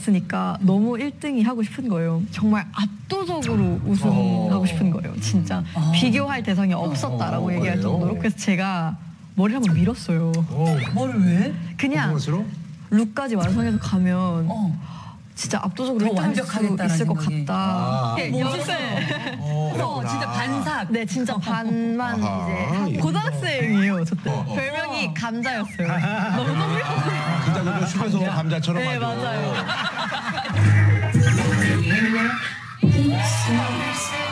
으니까 너무 1등이 하고 싶은 거예요. 정말 압도적으로 우승하고 싶은 거예요. 진짜 비교할 대상이 없었다라고 얘기할 정도로. 그래서 제가 머리를 한번 밀었어요. 뭘 왜? 그냥 룩까지 완성해서 가면 진짜 압도적으로 1등 할 수 있을 것 같다. 연습생. 진짜 반삭. 네, 진짜 반만 이제 고등학생이에요. 저 때. 별명이 감자였어요. 너무 예뻤어요. 진짜 그거 숲에서 감자처럼. 네, 맞아요.